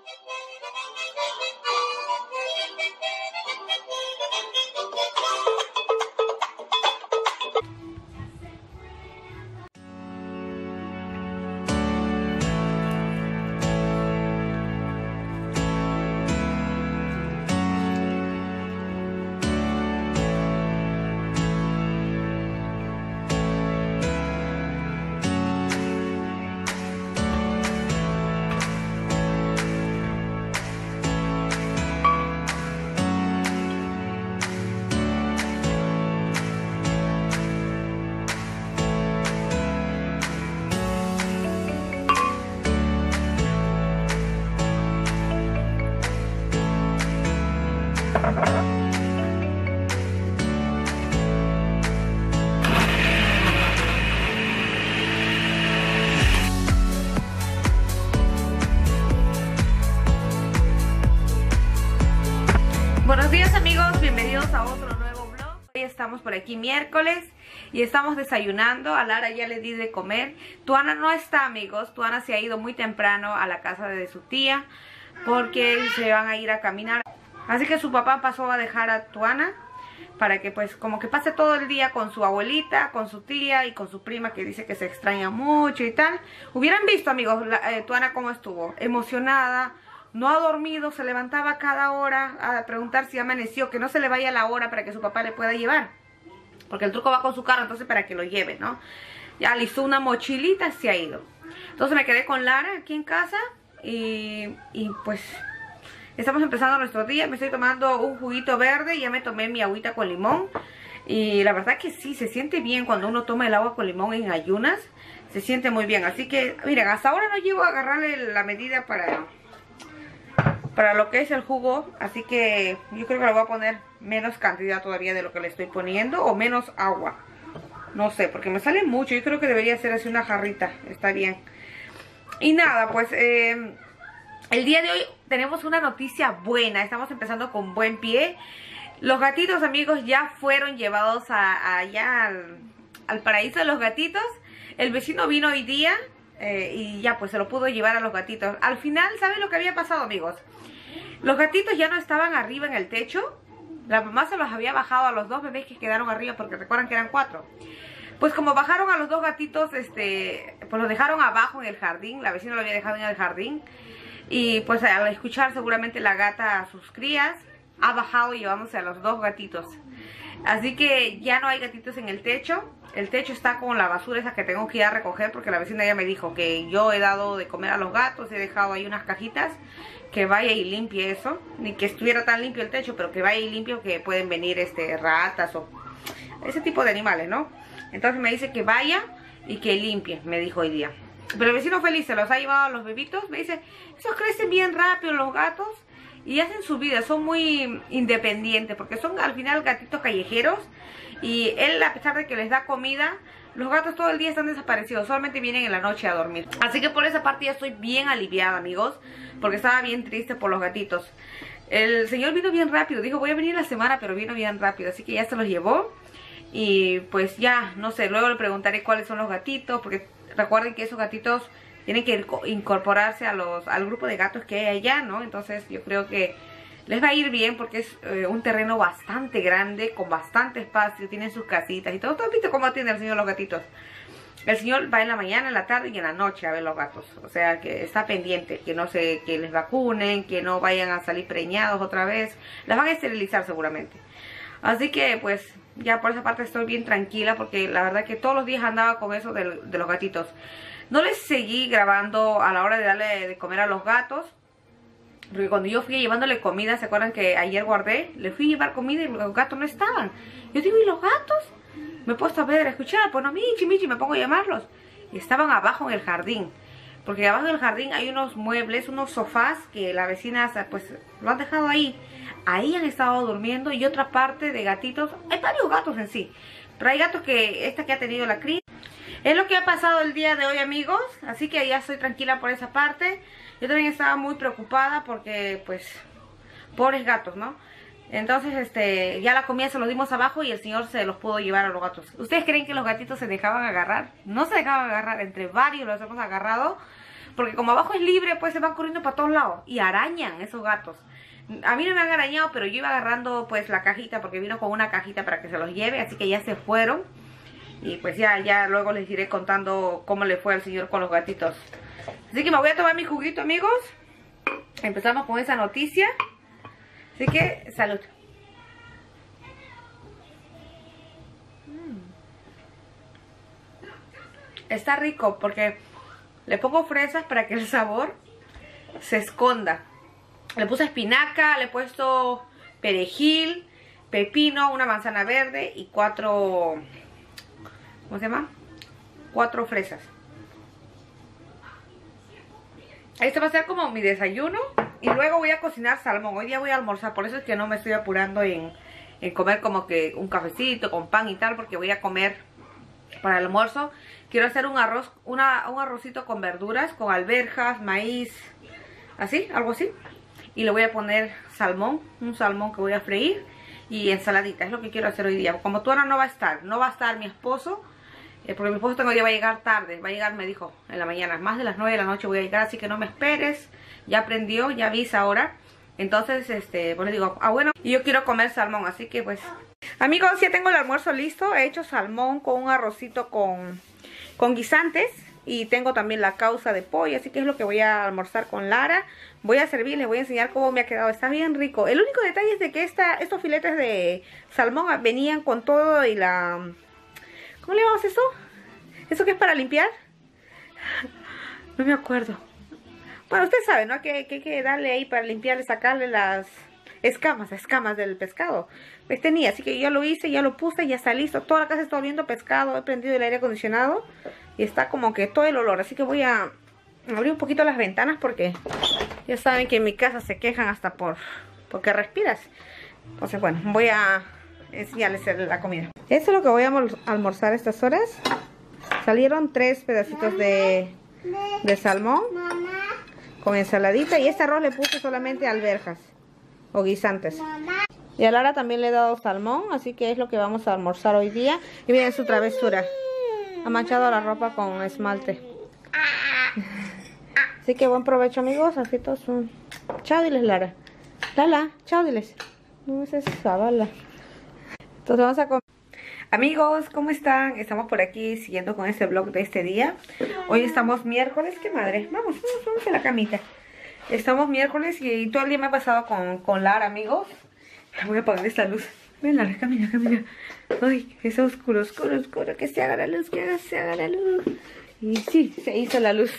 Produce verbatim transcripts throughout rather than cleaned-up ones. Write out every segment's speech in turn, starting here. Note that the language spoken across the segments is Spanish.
Buenos días amigos, bienvenidos a otro nuevo vlog. Hoy estamos por aquí miércoles y estamos desayunando. A Lara ya le di de comer. Tuana no está, amigos. Tuana se ha ido muy temprano a la casa de su tía porque se van a ir a caminar. Así que su papá pasó a dejar a Tuana para que pues como que pase todo el día con su abuelita, con su tía y con su prima, que dice que se extraña mucho y tal. Hubieran visto, amigos, la, eh, Tuana cómo estuvo, emocionada. No ha dormido, se levantaba cada hora a preguntar si amaneció, que no se le vaya la hora para que su papá le pueda llevar. Porque el truco va con su carro, entonces para que lo lleve, ¿no? Ya alistó una mochilita, se ha ido. Entonces me quedé con Lara aquí en casa y, y pues estamos empezando nuestro día. Me estoy tomando un juguito verde, ya me tomé mi agüita con limón. Y la verdad que sí, se siente bien cuando uno toma el agua con limón en ayunas. Se siente muy bien, así que miren, hasta ahora no llego a agarrarle la medida para... para lo que es el jugo, así que yo creo que le voy a poner menos cantidad todavía de lo que le estoy poniendo, o menos agua, no sé, porque me sale mucho. Yo creo que debería ser así una jarrita, está bien. Y nada, pues eh, el día de hoy tenemos una noticia buena, estamos empezando con buen pie. Los gatitos, amigos, ya fueron llevados a, a allá al, al paraíso de los gatitos. El vecino vino hoy día eh, y ya pues se lo pudo llevar a los gatitos. Al final, ¿saben lo que había pasado, amigos? Los gatitos ya no estaban arriba en el techo. La mamá se los había bajado a los dos bebés que quedaron arriba, porque recuerdan que eran cuatro. Pues como bajaron a los dos gatitos, este, pues los dejaron abajo en el jardín. La vecina lo había dejado en el jardín. Y pues al escuchar seguramente la gata a sus crías, ha bajado llevándose a los dos gatitos. Así que ya no hay gatitos en el techo. El techo está con la basura esa que tengo que ir a recoger, porque la vecina ya me dijo que yo he dado de comer a los gatos. He dejado ahí unas cajitas, que vaya y limpie eso. Ni que estuviera tan limpio el techo, pero que vaya y limpie, que pueden venir este ratas o ese tipo de animales, ¿no? Entonces me dice que vaya y que limpie, me dijo hoy día. Pero el vecino feliz se los ha llevado a los bebitos. Me dice, esos crecen bien rápido los gatos y hacen su vida, son muy independientes, porque son al final gatitos callejeros. Y él, a pesar de que les da comida, los gatos todo el día están desaparecidos, solamente vienen en la noche a dormir. Así que por esa parte ya estoy bien aliviada, amigos, porque estaba bien triste por los gatitos. El señor vino bien rápido, dijo voy a venir la semana, pero vino bien rápido, así que ya se los llevó. Y pues ya, no sé, luego le preguntaré cuáles son los gatitos, porque recuerden que esos gatitos tienen que incorporarse a los, al grupo de gatos que hay allá, ¿no? Entonces yo creo que les va a ir bien, porque es eh, un terreno bastante grande, con bastante espacio, tienen sus casitas y todo. ¿Todo visto cómo atiende el señor los gatitos? El señor va en la mañana, en la tarde y en la noche a ver los gatos. O sea que está pendiente, que no se, que les vacunen, que no vayan a salir preñados otra vez. Las van a esterilizar seguramente. Así que pues ya por esa parte estoy bien tranquila, porque la verdad que todos los días andaba con eso de, de los gatitos. No les seguí grabando a la hora de darle de comer a los gatos, porque cuando yo fui llevándole comida, ¿se acuerdan que ayer guardé? Le fui a llevar comida y los gatos no estaban. Yo digo, ¿y los gatos? Me he puesto a ver, a escuchar, pues no, Michi, Michi, me pongo a llamarlos. Y estaban abajo en el jardín, porque abajo en el jardín hay unos muebles, unos sofás que la vecina pues lo han dejado ahí. Ahí han estado durmiendo, y otra parte de gatitos, hay varios gatos en sí, pero hay gatos que, esta que ha tenido la cría. Es lo que ha pasado el día de hoy, amigos, así que ya estoy tranquila por esa parte. Yo también estaba muy preocupada porque, pues, pobres gatos, ¿no? Entonces, este, ya la comida se los dimos abajo y el señor se los pudo llevar a los gatos. ¿Ustedes creen que los gatitos se dejaban agarrar? No se dejaban agarrar, entre varios los hemos agarrado, porque como abajo es libre, pues se van corriendo para todos lados y arañan esos gatos. A mí no me han arañado, pero yo iba agarrando pues la cajita, porque vino con una cajita para que se los lleve, así que ya se fueron. Y pues ya, ya luego les iré contando cómo le fue al señor con los gatitos. Así que me voy a tomar mi juguito, amigos. Empezamos con esa noticia. Así que, salud. Está rico porque le pongo fresas para que el sabor se esconda. Le puse espinaca, le he puesto perejil, pepino, una manzana verde y cuatro... ¿Cómo se llama? Cuatro fresas. Este va a ser como mi desayuno. Y luego voy a cocinar salmón. Hoy día voy a almorzar. Por eso es que no me estoy apurando en, en comer como que un cafecito con pan y tal. Porque voy a comer para el almuerzo. Quiero hacer un arroz, una, un arrocito con verduras, con alberjas, maíz, así, algo así. Y le voy a poner salmón, un salmón que voy a freír. Y ensaladita, es lo que quiero hacer hoy día. Como Tuana no va a estar, no va a estar mi esposo. Eh, porque mi esposo tengo día va a llegar tarde. Va a llegar, me dijo, en la mañana. Más de las nueve de la noche voy a llegar, así que no me esperes. Ya aprendió, ya avisa ahora. Entonces, este, pues le digo, ah bueno, y yo quiero comer salmón, así que pues... Amigos, ya tengo el almuerzo listo. He hecho salmón con un arrocito con, con guisantes. Y tengo también la causa de pollo, así que es lo que voy a almorzar con Lara. Voy a servir, les voy a enseñar cómo me ha quedado. Está bien rico. El único detalle es de que esta, estos filetes de salmón venían con todo y la... ¿Cómo le llamamos eso? ¿Eso que es para limpiar? No me acuerdo. Bueno, usted sabe, ¿no? Que, que hay que darle ahí para limpiarle, sacarle las escamas, escamas del pescado. Pues tenía, así que yo lo hice, ya lo puse, ya está listo. Toda la casa está oliendo pescado. He prendido el aire acondicionado y está como que todo el olor. Así que voy a abrir un poquito las ventanas porque ya saben que en mi casa se quejan hasta por porque respiras. Entonces, bueno, voy a enseñarles la comida. Esto es lo que voy a almorzar a estas horas. Salieron tres pedacitos de, de salmón con ensaladita. Y este arroz le puse solamente alberjas o guisantes. Y a Lara también le he dado salmón, así que es lo que vamos a almorzar hoy día. Y miren su travesura. Ha manchado la ropa con esmalte. Así que buen provecho, amigos. Así todos son. Chao, diles, Lara. Lala, chao, diles. No es esa bala. Entonces vamos a comer. Amigos, ¿cómo están? Estamos por aquí siguiendo con este vlog de este día. Hoy estamos miércoles. ¿Qué madre? Vamos, vamos, vamos a la camita. Estamos miércoles y todo el día me he pasado con, con Lara, amigos. Voy a apagar esta luz. Ven, Lara, camina, camina. Ay, es oscuro, oscuro, oscuro. Que se haga la luz, que se haga la luz. Y sí, se hizo la luz.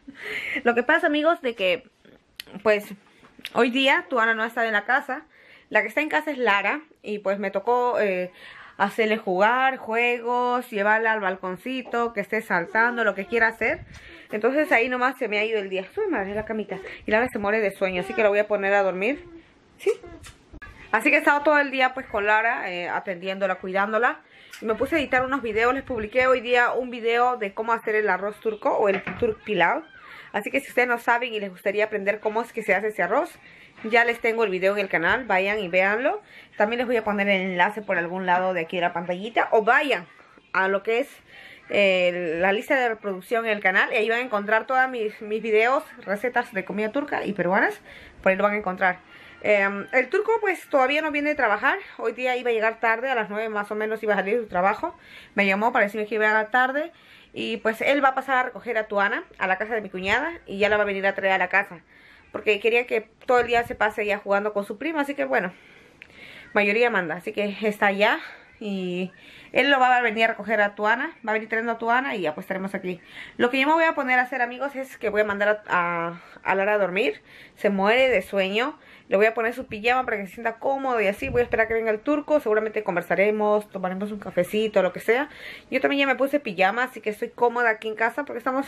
Lo que pasa, amigos, de que, pues, hoy día Tuana no está en la casa. La que está en casa es Lara. Y pues me tocó eh, hacerle jugar, juegos, llevarla al balconcito, que esté saltando, lo que quiera hacer. Entonces ahí nomás se me ha ido el día. Sube, madre, la camita. Y Lara se muere de sueño, así que la voy a poner a dormir. ¿Sí? Así que he estado todo el día pues con Lara, eh, atendiéndola, cuidándola. Y me puse a editar unos videos. Les publiqué hoy día un video de cómo hacer el arroz turco o el turk pilav. Así que si ustedes no saben y les gustaría aprender cómo es que se hace ese arroz, ya les tengo el video en el canal. Vayan y véanlo. También les voy a poner el enlace por algún lado de aquí de la pantallita. O vayan a lo que es eh, la lista de reproducción en el canal. Y ahí van a encontrar todos mis, mis videos, recetas de comida turca y peruanas. Por ahí lo van a encontrar. Eh, el turco pues todavía no viene de trabajar. Hoy día iba a llegar tarde, a las nueve más o menos iba a salir de su trabajo. Me llamó para decirme que iba a llegar tarde. Y pues él va a pasar a recoger a Tuana a la casa de mi cuñada. Y ya la va a venir a traer a la casa, porque quería que todo el día se pase ya jugando con su prima. Así que bueno, mayoría manda. Así que está allá. Y él lo va a venir a recoger a Tuana. Va a venir trayendo a Tuana y ya pues estaremos aquí. Lo que yo me voy a poner a hacer, amigos, es que voy a mandar a, a, a Lara a dormir. Se muere de sueño. Le voy a poner su pijama para que se sienta cómodo y así. Voy a esperar a que venga el turco. Seguramente conversaremos, tomaremos un cafecito, lo que sea. Yo también ya me puse pijama, así que estoy cómoda aquí en casa porque estamos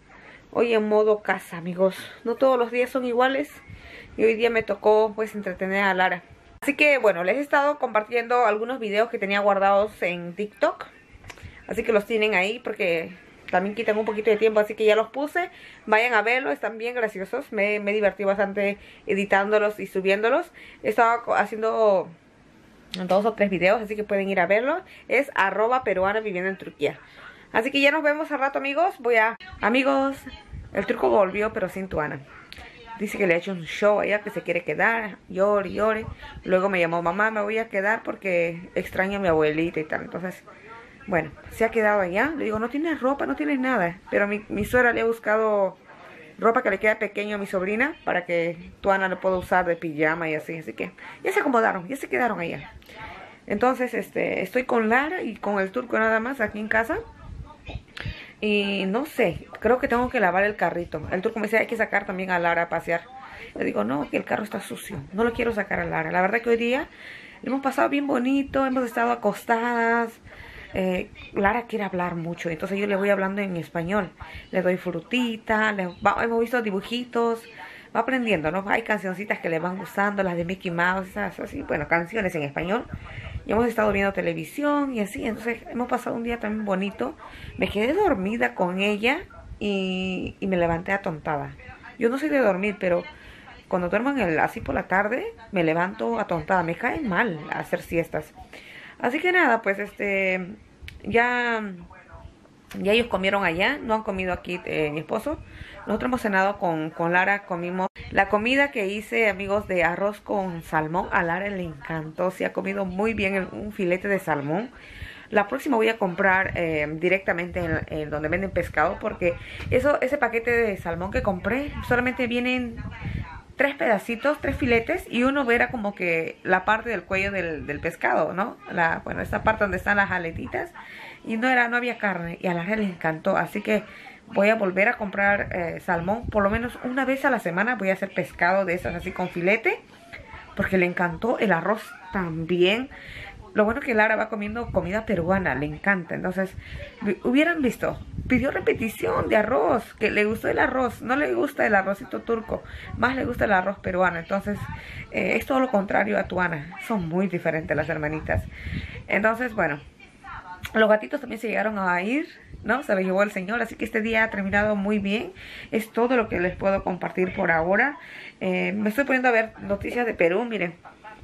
hoy en modo casa, amigos. No todos los días son iguales. Y hoy día me tocó pues entretener a Lara. Así que bueno, les he estado compartiendo algunos videos que tenía guardados en TikTok. Así que los tienen ahí porque también quitan un poquito de tiempo, así que ya los puse. Vayan a verlos, están bien graciosos. Me, me divertí bastante editándolos y subiéndolos. He estado haciendo dos o tres videos, así que pueden ir a verlos. Es arroba peruana viviendo en Turquía. Así que ya nos vemos al rato, amigos. Voy a... Amigos, El turco volvió, pero sin Tuana. Dice que le ha hecho un show allá, que se quiere quedar, llore, llore. Luego me llamó, mamá, me voy a quedar porque extraño a mi abuelita y tal. Entonces, bueno, se ha quedado allá. Le digo, no tienes ropa, no tienes nada. Pero mi, mi suegra le ha buscado ropa que le queda pequeño a mi sobrina para que Tuana lo pueda usar de pijama y así. Así que ya se acomodaron, ya se quedaron allá. Entonces, este, estoy con Lara y con el turco nada más aquí en casa. Y no sé, creo que tengo que lavar el carrito. El turco me dice, hay que sacar también a Lara a pasear. Le digo, no, que el carro está sucio. No lo quiero sacar a Lara. La verdad que hoy día hemos pasado bien bonito, hemos estado acostadas. Eh, Lara quiere hablar mucho, entonces yo le voy hablando en español. Le doy frutita, le, va, hemos visto dibujitos. Va aprendiendo, ¿no? Hay cancioncitas que le van gustando, las de Mickey Mouse, esas así, bueno, canciones en español. Y hemos estado viendo televisión y así, entonces hemos pasado un día también bonito. Me quedé dormida con ella y, y me levanté atontada. Yo no soy de dormir, pero cuando duermo en el, así por la tarde, me levanto atontada. Me cae mal hacer siestas. Así que nada, pues este, ya... Ya ellos comieron allá, no han comido aquí eh, mi esposo. Nosotros hemos cenado con, con Lara, comimos la comida que hice, amigos, de arroz con salmón. A Lara le encantó, se ha comido muy bien el, un filete de salmón. La próxima voy a comprar eh, directamente en, en donde venden pescado, porque eso, ese paquete de salmón que compré solamente vienen tres pedacitos, tres filetes, y uno era como que la parte del cuello del, del pescado, ¿no? La, bueno, esta parte donde están las aletitas, y no era, no había carne, y a Lara le encantó, así que voy a volver a comprar eh, salmón, por lo menos una vez a la semana voy a hacer pescado de esas así con filete, porque le encantó. El arroz también. Lo bueno es que Lara va comiendo comida peruana, le encanta. Entonces, hubieran visto, pidió repetición de arroz, que le gustó el arroz, no le gusta el arrocito turco, más le gusta el arroz peruano. Entonces, eh, es todo lo contrario a Tuana, son muy diferentes las hermanitas. Entonces, bueno, los gatitos también se llegaron a ir, ¿no? Se los llevó el señor, así que este día ha terminado muy bien. Es todo lo que les puedo compartir por ahora. Eh, me estoy poniendo a ver noticias de Perú, miren.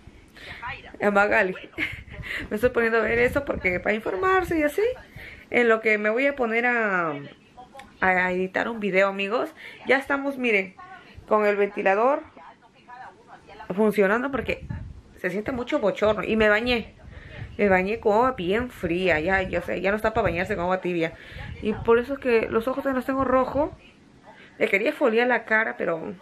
A Magali. Me estoy poniendo a ver eso porque para informarse y así. En lo que me voy a poner a, a editar un video, amigos. Ya estamos, miren, con el ventilador funcionando porque se siente mucho bochorno. Y me bañé. Me bañé con agua bien fría. Ya, ya sé, ya no está para bañarse con agua tibia. Y por eso es que los ojos los tengo rojos. Le quería foliar la cara, pero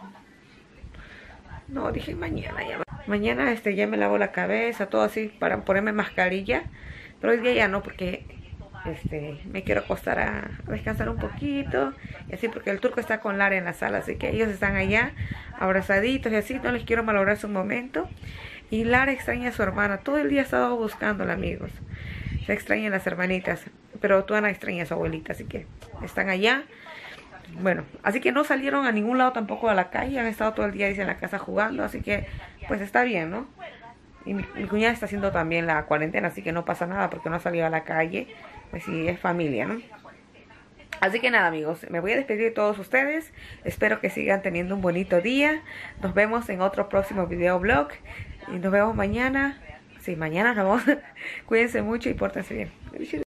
no, dije mañana ya. Mañana este ya me lavo la cabeza, todo así para ponerme mascarilla. Pero hoy día ya no, porque este me quiero acostar a descansar un poquito. Y así porque el turco está con Lara en la sala, así que ellos están allá abrazaditos y así. No les quiero malograr su momento. Y Lara extraña a su hermana. Todo el día ha estado buscándola, amigos. Se extrañan las hermanitas. Pero Tuana extraña a su abuelita, así que están allá. Bueno, así que no salieron a ningún lado tampoco a la calle. Han estado todo el día, dice, en la casa jugando. Así que, pues está bien, ¿no? Y mi, mi cuñada está haciendo también la cuarentena, así que no pasa nada porque no ha salido a la calle. Pues sí, es familia, ¿no? Así que nada, amigos, me voy a despedir de todos ustedes. Espero que sigan teniendo un bonito día. Nos vemos en otro próximo video blog. Y nos vemos mañana. Sí, mañana nos vemos. Cuídense mucho y pórtense bien.